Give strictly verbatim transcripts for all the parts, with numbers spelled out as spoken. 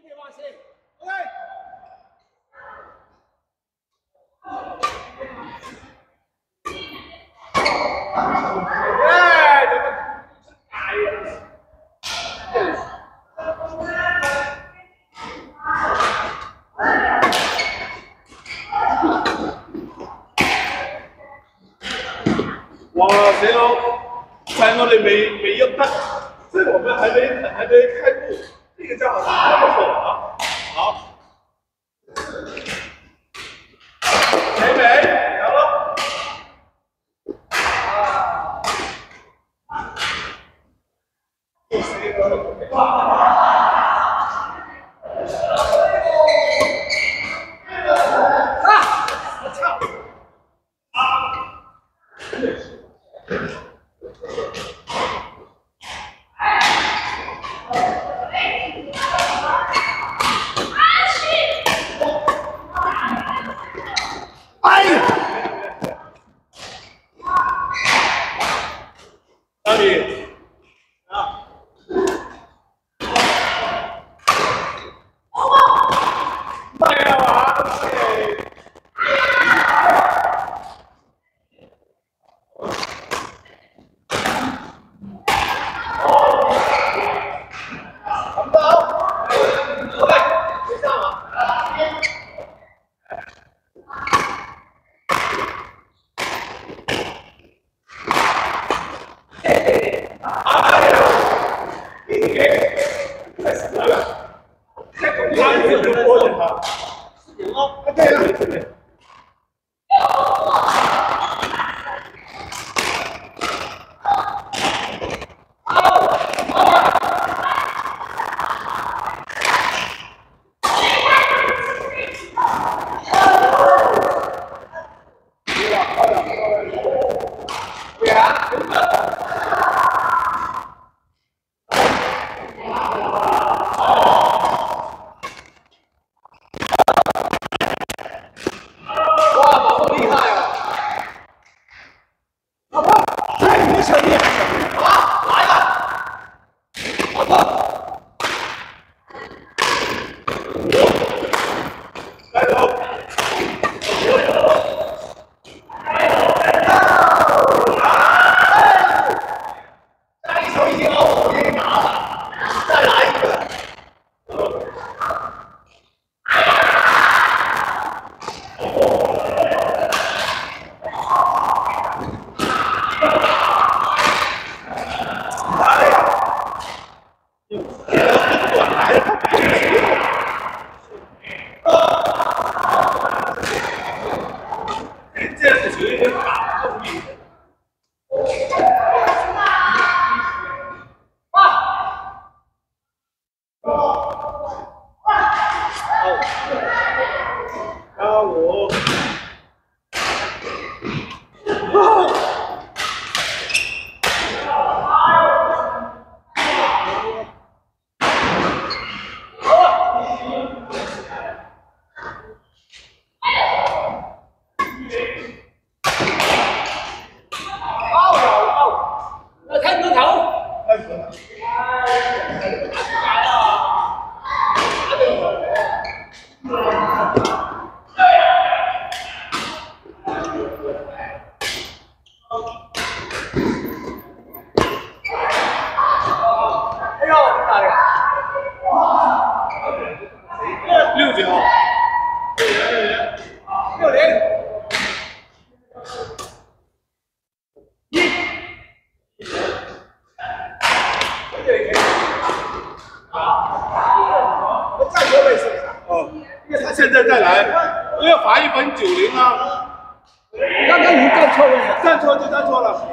点往前。OK。哎，怎么哎呀？哇，谁哦？看我哋未未喐得，即係我們還沒還沒開步，這個叫還不錯啊！好，美美，有咯。啊！誰個？啊！我操！啊！哎呀！哪里？啊！哎呀妈！怎么着？过来，别上啊！现在再来，我要罚一分九零啊！ 刚刚你站错位了， 站错就站错了。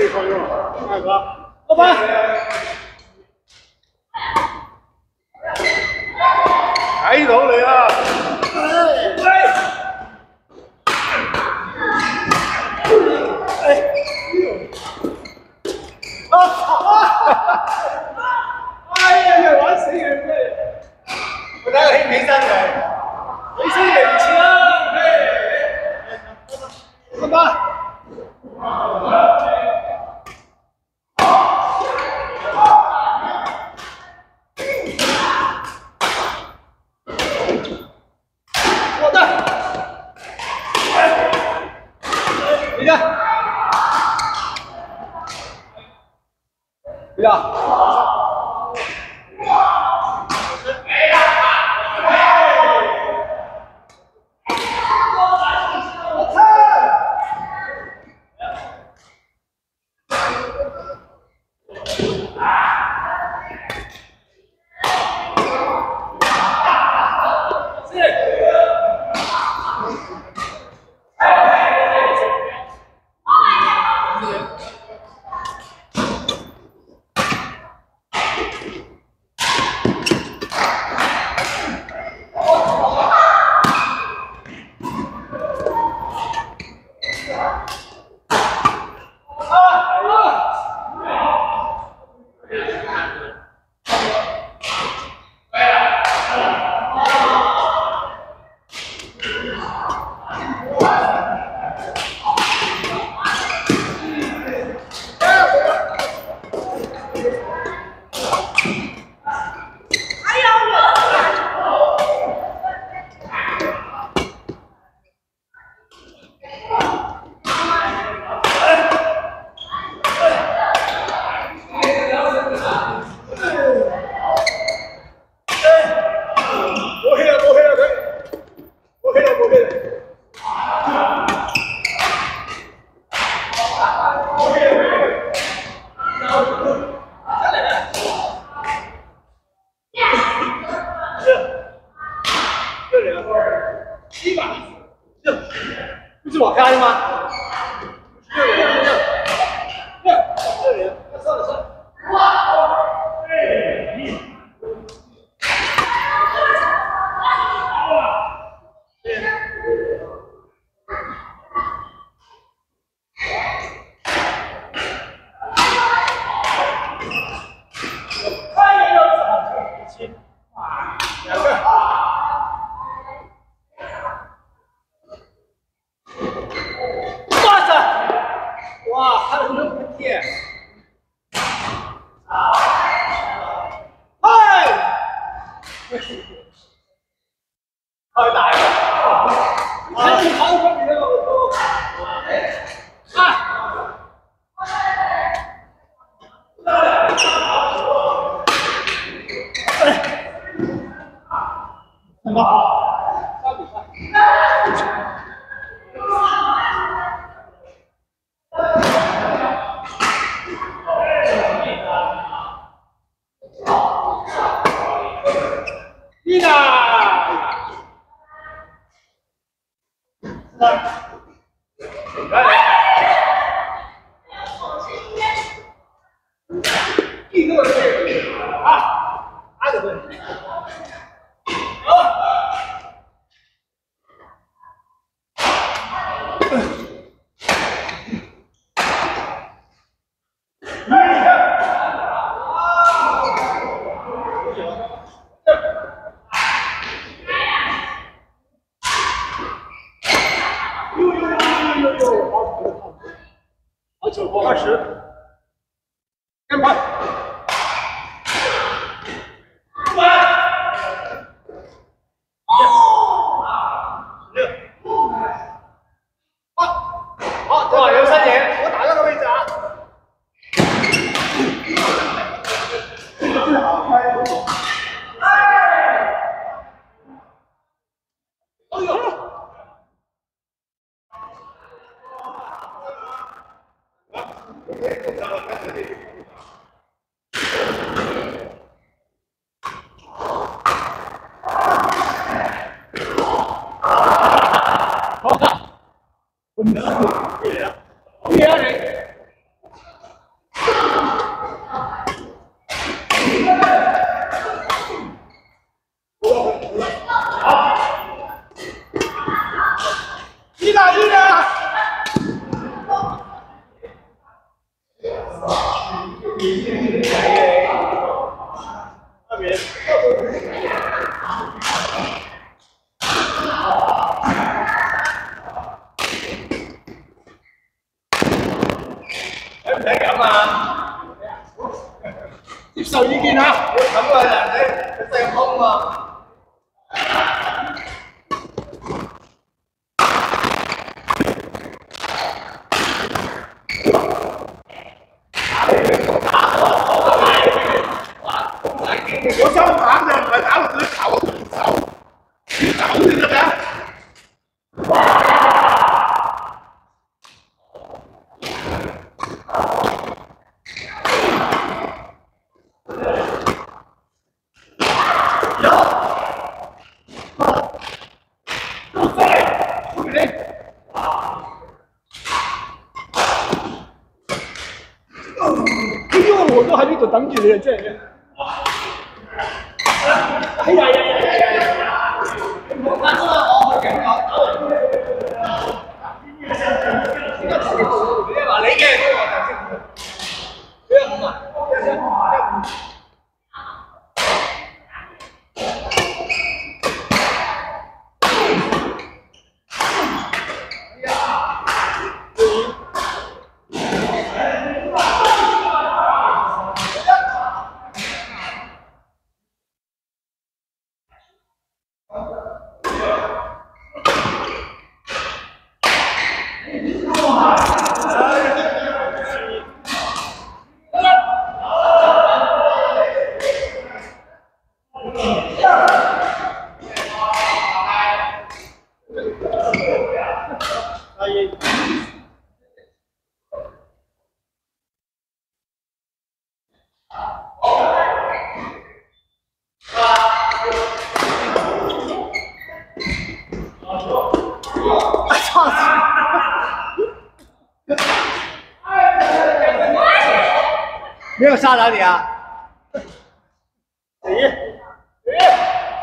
一朋友，大哥，老板。 睇到你啦！ 啊！哎呀，玩死人咩？我睇佢起唔起身嚟？起身嚟唔似啦！老闆。 对呀。不是我开的吗？这里，这这里，算了算了。两个。 哇，还有那么甜！嗨，好打呀！还是韩国比那个多。啊！很高，三比三。 一个，三，来，一个啊，二个对，好。 好九波二十，开盘，六，好，好，多少人三点？我打这个位置啊。哎呦！ 好看，我们的对呀，对呀，人。 那边。哎，唔使咁啊！接受意見啊！要咁啊，人哋成空啊！ 我想打嘅唔係打落佢頭，手，你搞掂咗未？ 我都喺呢度等住你啊！真係。哎呀呀呀呀呀！我發咗啦，我去警我走。你話你嘅，所以我就識。你有五啊？一一五。没有杀哪里啊？谁？谁？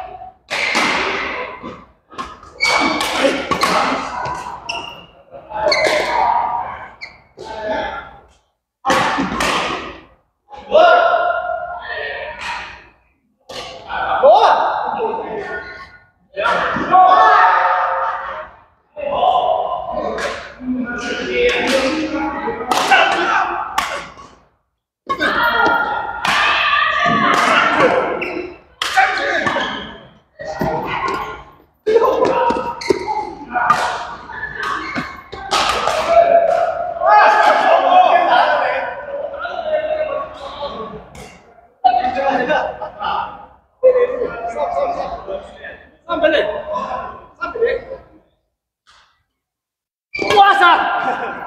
我，我，三比零，三比零。哇塞！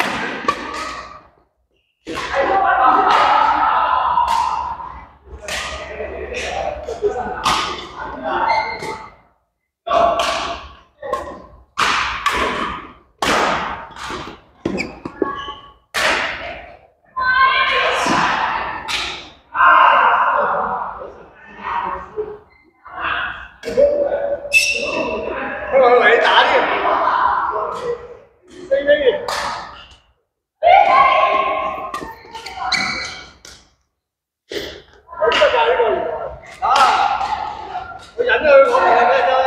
佢話為你打添，四比二。好得㗎呢個原來啊！我忍咗佢講係咩啫？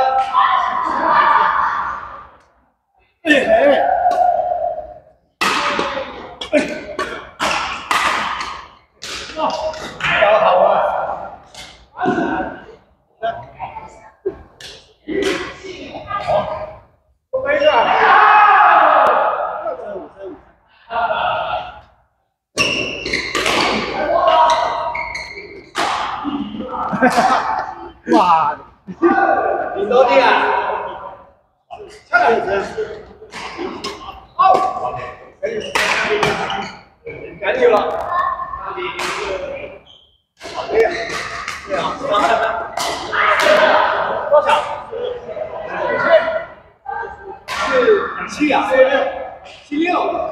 夠後啊！ 哇！練多啲啊！七嚟好，唔緊要啦。多少？是七啊？七六。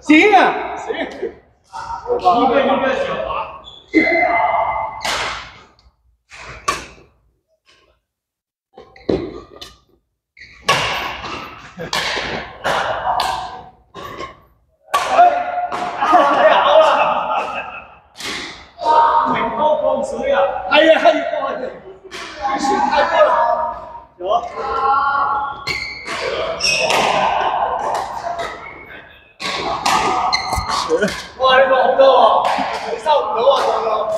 行啊， 行， 一个一个小滑。哎呀，还有哇，这水太多了，有。哇，呢個好多喎，你收唔到啊，仲有。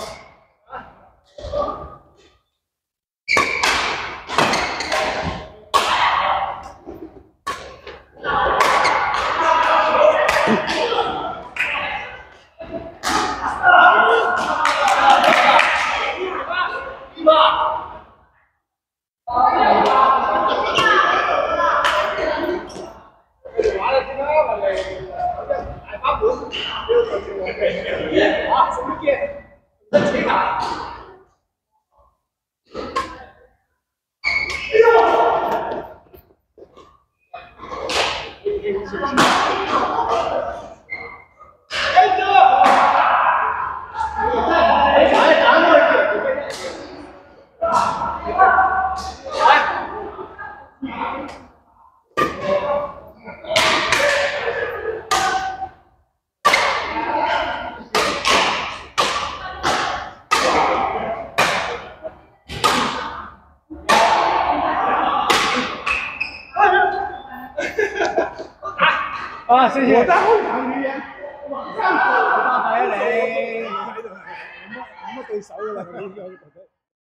啊，謝謝。我在後場留言，往上走，係啊你。喺度，冇乜冇乜對手㗎啦，嗰啲。